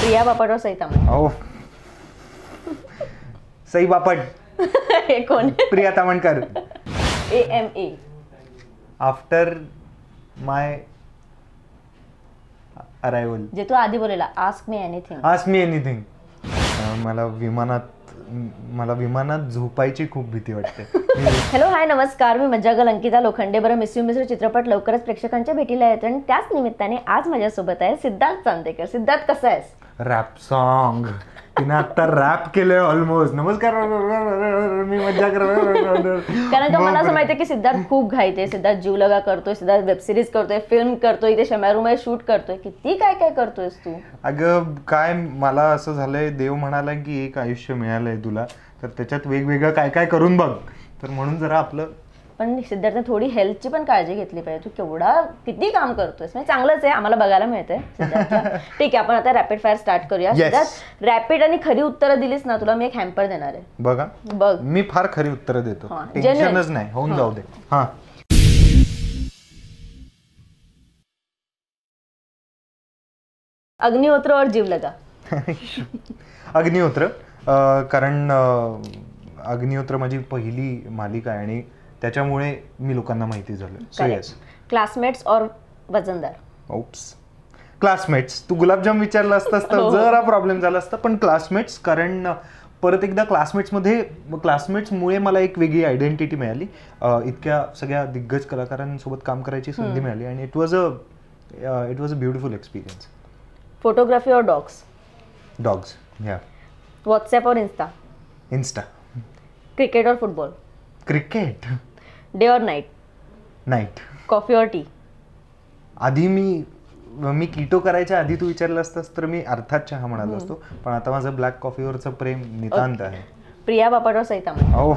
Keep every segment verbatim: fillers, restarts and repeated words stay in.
प्रिया बापट और सई तामणकर. ओ सई बापट. हे कोण? Priya Tamankar. A M A. After my arrival. जे तू आधी बोललेला ask me anything. Ask me anything. मला विमानात मला विमानात झोपायची खूप भीती वाटते. हॅलो हाय नमस्कार, मी मज्जागल अंकिता लोखंडे. बरं, मिस यू मिस्टर चित्रपट लवकरच प्रेक्षकांच्या भेटीला येतो आणि त्याच निमित्ताने आज माझ्यासोबत आहे सिद्धार्थ चांदेकर. सिद्धार्थ कसा आहेस? रॅप सॉन्ग तिने आता रॅप केलंय ऑलमोस्ट. नमस्कार मी मज्जा कर. कारण का मला असं माहितीये की सिद्धार्थ खूप घाईत आहे. सिद्धार्थ जीवलगा करतोय, सिद्धार्थ वेब सिरीज करतोय, फिल्म करतोय, इथे शम्यारूमध्ये शूट करतोय. किती काय काय करतोयस तू? अगं काय, मला असं झालंय, देव म्हणाला की एक आयुष्य मिळालंय तुला, तर त्याच्यात वेगवेगळं काय काय करून बघ. तर म्हणून जरा आपलं. पण सिद्धार्थने थोडी हेल्थची पण काळजी घेतली पाहिजे. तू केवढा किती काम करतोयस, म्हणजे चांगलंच आहे, आम्हाला बघायला मिळतंय. ठीक आहे, आपण आता रॅपिड फायर स्टार्ट करूया. सिद्धार्थ, रॅपिड आणि खरी उत्तरं दिलीस ना, तुला मी एक हॅम्पर देणार आहे. बघा बघ, मी फार खरी उत्तरं देतो, टेन्शनच नाही, होऊन जाऊ दे. हा, अग्निहोत्र और जीवलगा. अग्निहोत्र, कारण अग्निहोत्र माझी पहिली मालिका आहे आणि त्याच्यामुळे मी लोकांना माहिती झालं. So yes. क्लासमेट्स और वजनदार. Oops, classmates. तू गुलाबजाम विचारलं असतंस तर जरा प्रॉब्लेम झाला असता, पण क्लासमेट्स, कारण परत एकदा क्लासमेट्समध्ये क्लासमेट्समुळे मला एक वेगळी आयडेंटिटी मिळाली. इतक्या सगळ्या दिग्गज कलाकारांसोबत काम करायची संधी मिळाली आणि it was a it was a beautiful experience. Photography और डॉग्स. डॉग्स. या. व्हाट्सएप और इंस्टा. इंस्टा. क्रिकेट और फुटबॉल. क्रिकेट. डे और नाइट. नाईट. कॉफी और टी. आधी मी मी कीटो करायच्या आधी तू विचारलं असतंस तर मी अर्थात चहा म्हणालो असतो, पण आता माझं ब्लॅक कॉफीवरचं प्रेम नितांत आहे. प्रिया बापट और सई तामणकर. ओ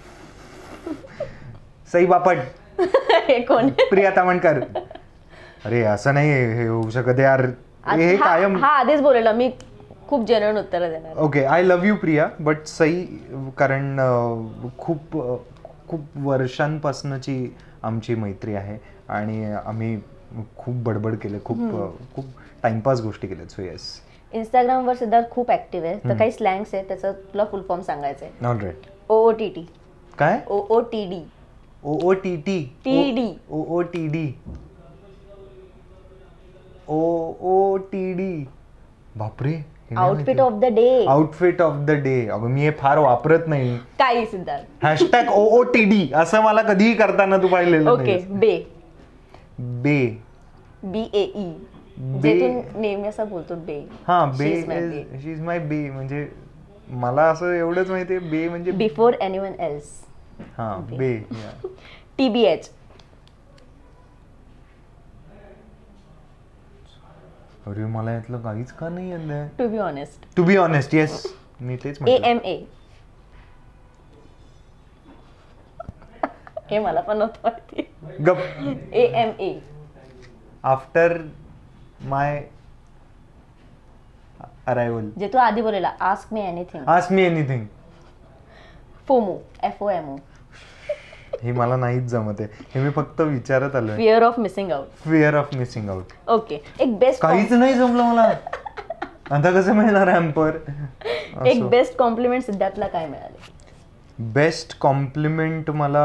सई बापट. हे कोण? प्रिया तामणकर. अरे असं नाही, हे होऊ शकत यार. हे कायम हा आधीच बोललेला मी खूप जेन्युइन उत्तर देणार. Okay, I love you Priya, but Sai, कारण खूप खूप वर्षांपासूनची आमची मैत्री आहे आणि आम्ही खूप बडबड केले, खूप खूप टाइमपास गोष्टी केल्यात. So yes. इंस्टाग्रामवर सिद्धार्थ खूप ऍक्टिव्ह आहे, तर काही स्लँग्स आहे, त्याचं तुला फुल फॉर्म सांगायचं आहे. Alright. O O T T. काय? O O T D. O O T T. T D. O O T D. O O T D. बापरे. Outfit of the day. Outfit of the day. अगं मी हे फार वापरत नाही. काही Siddharth. Hashtag O O T D असं मला कधीही करताना तू पाहिलेलं. Okay. Bae. Bae. B A E. जे तू नेहमी असं बोलतो बे. हा, बे. शी इज माय बे. म्हणजे मला असं एवढंच माहितीये, बे म्हणजे बिफोर एनीवन एल्स. हा, बे. T B H. अरे मला यातलं काहीच का नाही येत. To be honest. To be honest. Yes, मी तेच म्हटलं. A M A. हे मला पण नव्हतं माहिती. गप. A M A. After my arrival. जे तू आधी बोललेला ask me anything. Ask me anything. FOMO. F O M O. हे मला नाहीच जमत आहे, हे मी फक्त विचारत आलोय. Fear of missing out. Fear of missing out. Okay. एक बेस्ट. काहीच नाही जमलं मला. आता कसं मिळणार हॅम्पर? एक बेस्ट कॉम्प्लिमेंट सिद्धार्थला काय मिळाले? बेस्ट कॉम्प्लिमेंट मला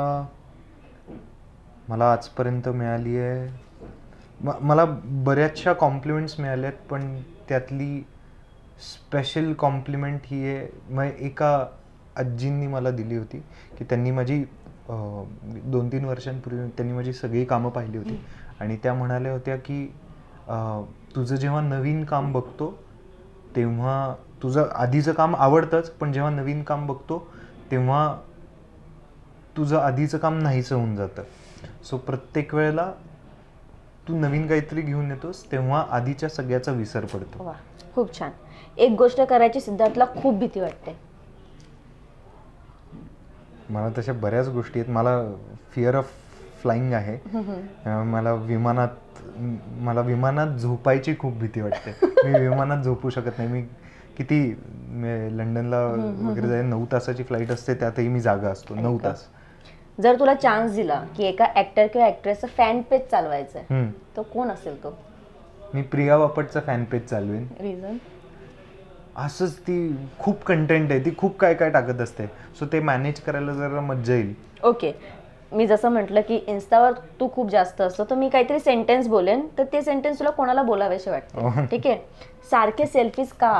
मला आजपर्यंत मिळाली आहे. मला बऱ्याचशा कॉम्प्लिमेंट्स मिळाल्यात, पण त्यातली स्पेशल कॉम्प्लिमेंट ही आहे, मग एका आजींनी मला दिली होती की त्यांनी माझी दोन तीन वर्षांपूर्वी त्यांनी माझी सगळी कामं पाहिली होती आणि त्या म्हणाल्या होत्या की तुझं जेव्हा नवीन काम बघतो तेव्हा तुझं आधीचं काम आवडतंच, पण जेव्हा नवीन काम बघतो तेव्हा तुझं आधीचं काम नाहीचं होऊन जातं. सो प्रत्येक वेळेला तू नवीन काहीतरी घेऊन येतोस तेव्हा आधीच्या सगळ्याचा विसर पडतो. खूप छान. एक गोष्ट करायची सिद्धार्थला खूप भीती वाटते. मला तशा बऱ्याच गोष्टी आहेत. मला फिअर ऑफ फ्लाइंग आहे. मला विमानात मला विमानात झोपायची खूप भीती वाटते. मी विमानात झोपू शकत नाही. मी किती लंडनला वगैरे जाईल, नऊ तासाची फ्लाईट असते, त्यातही मी जागा असतो नऊ तास. जर तुला चान्स दिला की एका ऍक्टर किंवा ऍक्ट्रेसचं फॅन पेज चालवायचं तर कोण असेल तो? मी प्रिया बापटचा फॅन पेज चालवेन. रिझन? असंच ती खूप कंटेंट आहे, ती खूप काय काय टाकत असते, सो ते मॅनेज करायला जरा मज्जा येईल. ओके, मी जसं म्हटलं की इन्स्टावर तू खूप जास्त असतो, तर मी काहीतरी सेंटेन्स बोलेन, तर ते सेंटेन्स तुला कोणाला बोलावेसे वाटते. ठीक आहे. सारखे सेल्फीज का?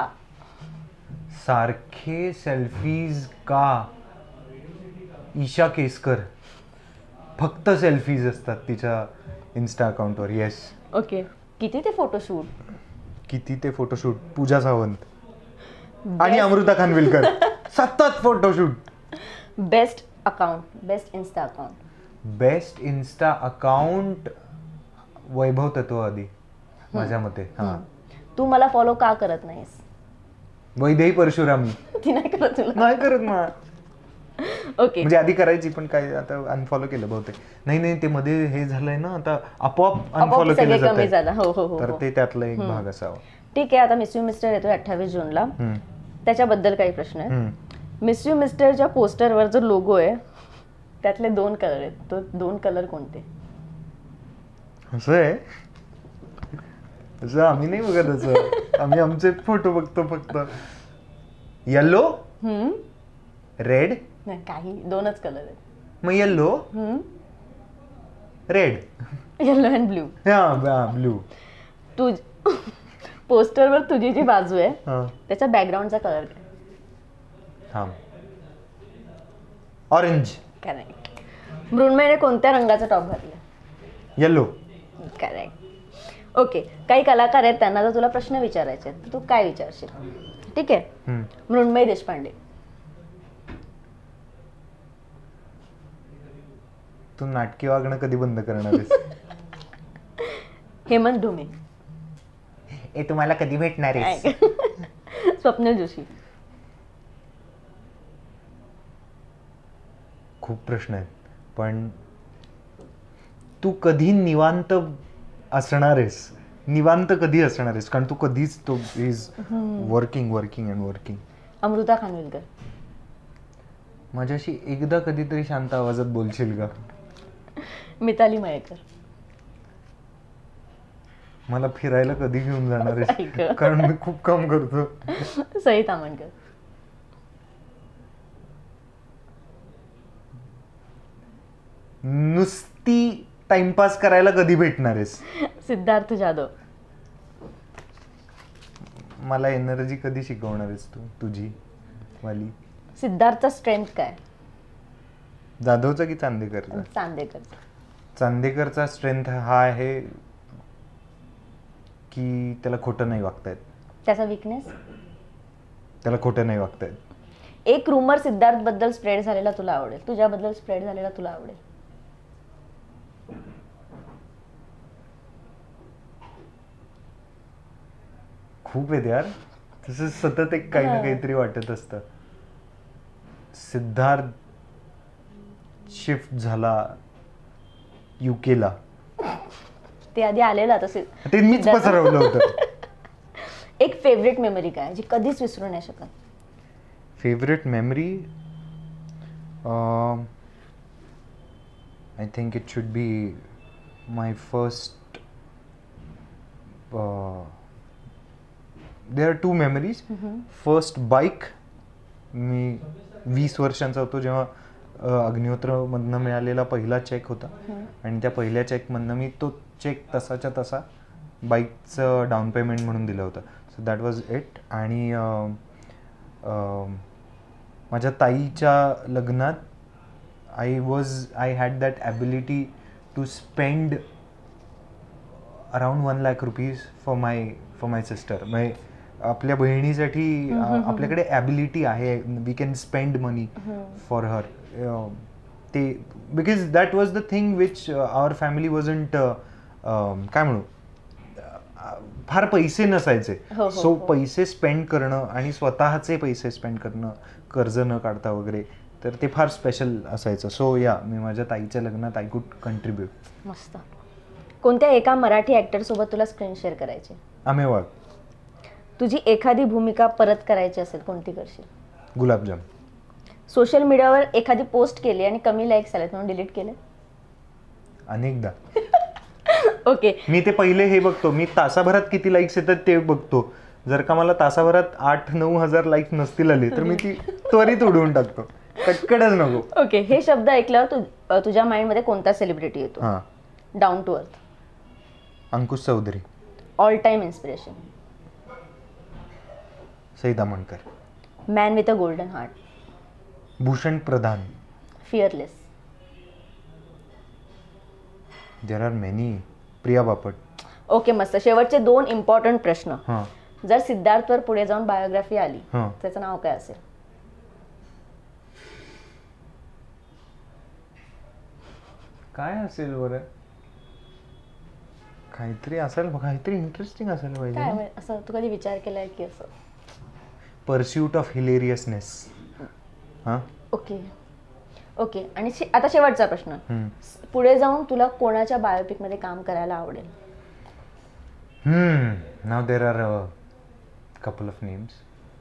सारखे सेल्फीज का? ईशा केसकर फक्त सेल्फीज असतात तिच्या इन्स्टा अकाउंटवर. येस. ओके. किती ते फोटोशूट? किती ते फोटोशूट? पूजा सावंत आणि अमृता खानविलकर सतत photoshoot. Best account, best insta account? Best insta account Vaibhav Tatwawadi माझ्या मते. हा. तू मला फॉलो का करत नाहीस? वैदेही परशुरामी. ती नाही करत तुला? नाही करत मला. ओके. म्हणजे आधी करायची पण काय आता अनफॉलो केलं बहुतेक. नाही नाही ते मध्ये हे झालंय ना आता आपोआप अनफॉलो केलं जातं. हो हो हो. तर ते त्यातला एक भाग असावा. ठीक आहे. आता मिस यू मिस्टर येतोय अठ्ठावीस जूनला, त्याच्याबद्दल काही प्रश्न आहे. मिस यू मिस्टरच्या पोस्टरवर जो लोगो आहे त्यातले दोन कलर आहेत, तो दोन कलर कोणते? असं आहे? असं आम्ही नाही बघत, असं आम्ही आमचे फोटो बघतो फक्त. Yellow, red. नाही, काही दोनच कलर आहेत. मग yellow, red. Yellow and blue. हा, ब्ल्यू. तू पोस्टरवर तुझी जी बाजू आहे हा, त्याच्या बॅकग्राऊंडचा कलर काय? हा, ऑरेंज. करेक्ट. मृण्मयने कोणत्या रंगाचा टॉप घातला? येल्लो. करेक्ट. ओके. काही कलाकार आहेत, त्यांना जर तुला प्रश्न विचारायचे आहेत तर तू काय विचारशील? ठीक आहे. मृण्मयी देशपांडे. तू नाटकी वागणं कधी बंद करणार आहेस? हेमंत ढुमे. ए तुम्हाला कधी भेटणार आहेस? स्वप्नील जोशी. खूप प्रश्न आहेत, पण तू कधी निवांत असणार आहेस? निवांत कधी असणार आहेस? कारण तू कधीच तो is working working and working. Amruta Khanvilkar. माझ्याशी एकदा कधीतरी शांत आवाजात बोलशील का? मिताली मयेकर. मला फिरायला कधी घेऊन जाणार आहेस? कारण मी खूप काम करतो. सई तामणकर. नुसती टाइमपास करायला कधी भेटणार आहेस? सिद्धार्थ जाधव. मला एनर्जी कधी शिकवणार आहेस तू तुझी वाली? सिद्धार्थचा स्ट्रेंथ काय? जाधवचा की चांदेकरचा? चांदेकरचा. चांदेकरचा स्ट्रेंथ हा आहे की त्याला खोटं नाही वागता येत. त्याचा विकनेस? त्याला खोटं नाही वागता येत. एक रुमर सिद्धार्थ बद्दल स्प्रेड झालेला तुला आवडेल, तुझ्याबद्दल स्प्रेड झालेला तुला आवडेल? खूप आहेत यार, तसं सतत एक काही ना काहीतरी वाटत असतं. सिद्धार्थ शिफ्ट झाला युकेला. ते आधी आलेला तसे ते मीच पसरवलं होतं. एक फेवरेट मेमरी काय जी कधीच विसरू नाही शकत? Favourite memory I think it should be my first. There are two memories. First bike. मी वीस वर्षांचा होतो जेव्हा अग्निहोत्रमधनं मिळालेला पहिला चेक होता, आणि त्या पहिल्या चेकमधनं मी तो चेक तसाच्या तसा बाईकचं डाऊन पेमेंट म्हणून दिलं होतं. So that was it. आणि माझ्या ताईच्या लग्नात I was I had that ability to spend around one lakh rupees for my for my sister. म्हणजे आपल्या बहिणीसाठी आपल्याकडे ॲबिलिटी आहे, we can spend money for her. ते because that was the thing which our family wasn't काय म्हणू, फार पैसे नसायचे. सो पैसे स्पेंड करणं आणि स्वतःचे पैसे स्पेंड करणं, कर्ज न काढता वगैरे, तर ते फार स्पेशल असायचं. सो या मी माझ्या ताईच्या लग्नात आय कुड कंट्रीब्यूट. मस्त. कोणत्या एका मराठी ऍक्टर सोबत तुला स्क्रीन शेअर करायचे? आम्ही वाघ. तुझी एखादी भूमिका परत करायची असेल कोणती करशील? गुलाबजाम. सोशल मीडियावर एखादी पोस्ट केली आणि कमी लाईक्स आलेत म्हणून डिलीट केले? अनेकदा. ओके मी ते पहिले हे बघतो, मी तासाभरात किती लाईक्स येतात ते बघतो. जर का मला तासाभरात आठ नऊ हजार लाईक नसतील आले तर मी ती त्वरित उडवून टाकतो, कटकडच नको. ओके, हे शब्द ऐकल्यावर तु तुझ्या माइंडमध्ये कोणता सेलिब्रिटी येतो? हां, down to earth. Ankush Chaudhari. All time inspiration? Sai Damankar. Man with a golden heart? Bhushan Pradhan. Fearless? There are many. Priya Bapat. Okay, मस्त. शेवटचे दोन इम्पॉर्टंट प्रश्न. हां. जर सिद्धार्थवर पुढे जाऊन बायोग्राफी आली हां. त्याचं नाव काय असेल? काय असेल बरं? काहीतरी असेल, काहीतरी इंटरेस्टिंग असायला पाहिजे. काय म्हणजे असं तू कधी विचार केलाय की असं? Pursuit of hilariousness. हां. Okay okay. आणि शे- आता शेवटचा प्रश्न. पुढे जाऊन तुला कोणाच्या बायोपिक मध्ये काम करायला आवडेल? हम्म नाव there are couple of names.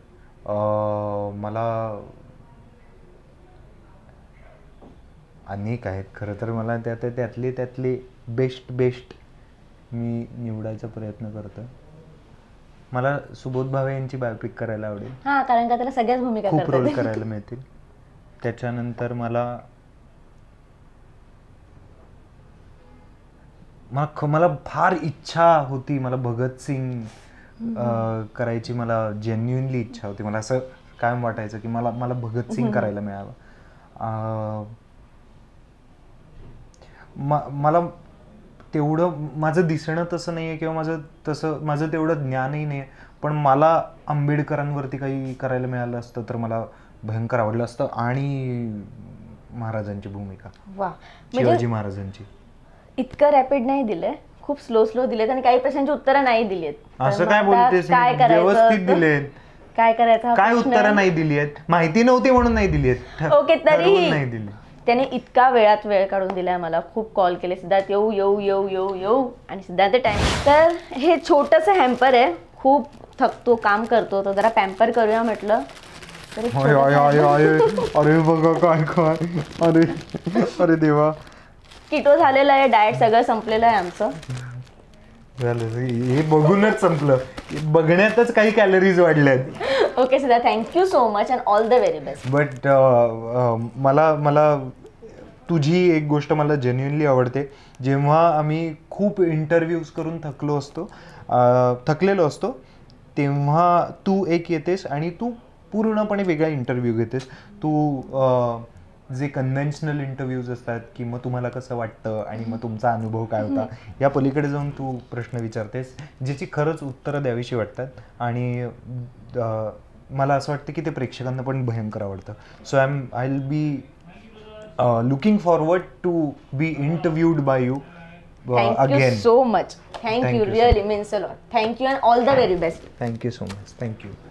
मला अनेक आहेत खरं तर. मला त्यात त्यातले त्यातले बेस्ट बेस्ट मी निवडायचा प्रयत्न करतो. मला सुबोध भावे यांची बायोपिक करायला आवडेल. हा, कारण का त्याला सगळ्याच भूमिका खूप करता रोल येतील. करायला मिळतील. त्याच्यानंतर मला मला ख- मला फार इच्छा होती, मला भगतसिंग अं, करायची मला जेन्युइनली इच्छा होती. मला असं कायम वाटायचं की मला मला भगतसिंग करायला मिळावं. अं, म- मला तेवढं माझं दिसणं तसं नाही आहे किंवा माझं तसं माझं तेवढं ज्ञानही नाही आहे, पण मला आंबेडकरांवरती काही करायला मिळालं असतं तर मला भयंकर आवडलं असतं. आणि महाराजांची भूमिका, वा, शिवाजी म्हणजे महाराजांची. इतकं रॅपिड नाही दिलंय, खूप स्लो स्लो दिलेत आणि काही प्रश्नांची उत्तरं नाही दिलीत. तर असं मग काय आता बोलतेस? काय मी करायचं व्यवस्थित होतं? दिलेत. काय करायचं हा काय प्रश्न उत्तरं आहे. नाही दिली आहेत? माहिती नव्हती म्हणून नाही दिली आहेत. ओके, तरीही नाही दिली. त्याने इतका वेळात वेळ काढून दिलाय मला. खूप कॉल केले, सिद्धार्थ येऊ येऊ येऊ येऊ येऊ आणि सिद्धार्थ टाइम. तर हे छोटंसं हॅम्पर आहे, खूप थकतो, काम करतो, तो जरा पॅम्पर करूया म्हटलं. तर एक अरे अरे अरे अरे अरे बघा काय काय अरे अरे देवा. किटो झालेलं आहे, डाएट सगळं संपलेलं आहे आमचं. झालं हे बघूनच संपलं. बघण्यातच काही कॅलरीज वाढल्यात. Okay Siddharth, thank you so much and all the very best. But मला मला तुझी एक गोष्ट मला जेन्युइनली आवडते. जेव्हा आम्ही खूप इंटरव्ह्यूज करून थकलो असतो अं, थकलेलो असतो तेव्हा तू एक येतेस आणि तू पूर्णपणे वेगळा इंटरव्ह्यू घेतेस. तू अं, जे कन्व्हेन्शनल इंटरव्ह्यूज असतात की मग तुम्हाला कसं वाटतं आणि मग तुमचा अनुभव काय होता, या पलीकडे जाऊन तू प्रश्न विचारतेस ज्याची खरंच उत्तरं द्यावीशी वाटतात. आणि अं, मला असं वाटतं की ते प्रेक्षकांना पण भयंकर आवडतं. So I am I will be looking forward to be interviewed by you thank you so much. Thank you, really means a lot. Thank you and all the very best. Thank you so much. Thank you.